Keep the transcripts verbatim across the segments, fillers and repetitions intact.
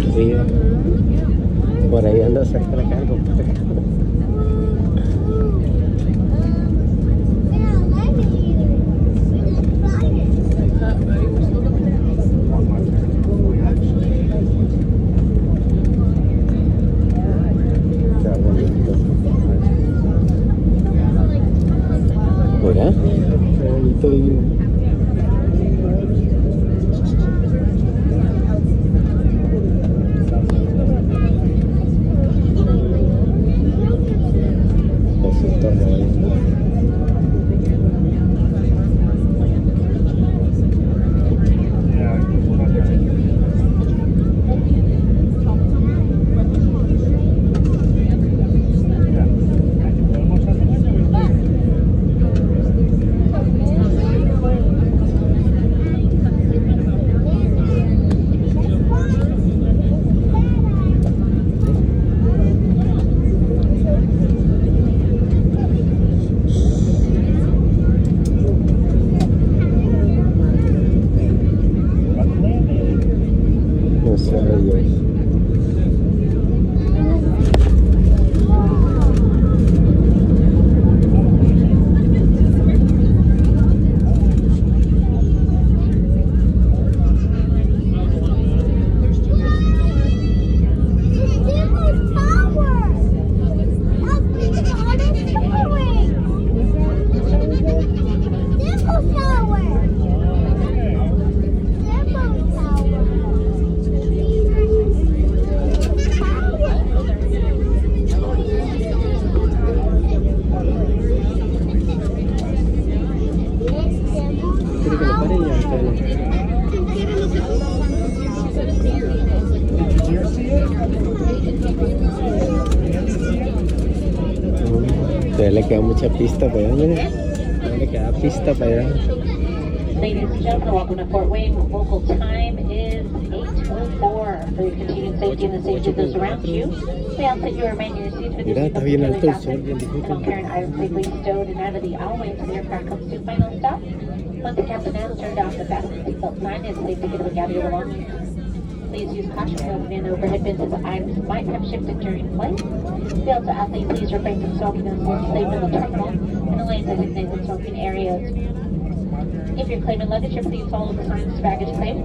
río. Por ahí anda cerca de acá el compadre. Mira, qué bonito view. Eso está muy bonito. Ya le queda mucha pista para allá, mire. Ya le queda pista para allá. Ladies and gentlemen, welcome to Fort Wayne. Local time is eight oh four. For your continued safety and the safety of those around you, we ask that you remain in your seats with your Mira, está bien alto el sol, bien and difícil. all carrying items safely stowed and out of the alleyway until the aircraft comes to final stop. Once the captain has turned off the fasten seatbelt sign, it's safe to get a look out of your belongings. Please use caution when opening the overhead bins as items might have shifted during flight. We also ask that you please refrain from smoking and stay safe in the terminal and the lanes designated smoking areas. If you're claiming luggage, please follow the signs baggage claim.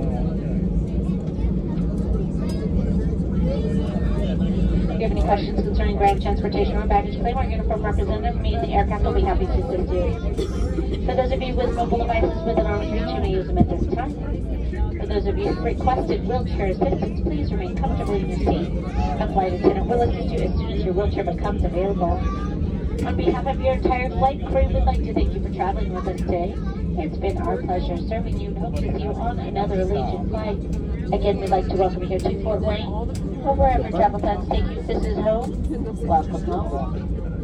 If you have any questions concerning ground transportation or baggage claim, our uniform representative, me and the aircraft will be happy to assist you. For those of you with mobile devices within arm's reach, you may use them at this time. For those of you who requested wheelchair assistance, please remain comfortably in your seat. A flight attendant will assist you as soon as your wheelchair becomes available. On behalf of your entire flight crew, we'd like to thank you for traveling with us today. It's been our pleasure serving you and hope to see you on another Allegiant flight. Again, we'd like to welcome you here to Fort Wayne, or wherever travel plans take you. This is home. Welcome home.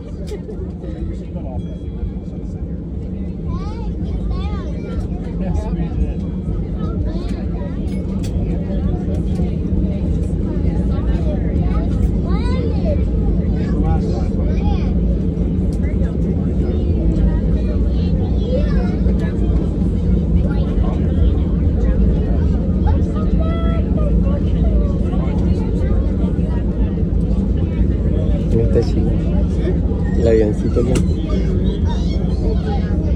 Yes, we did. Está chido el avioncito ya.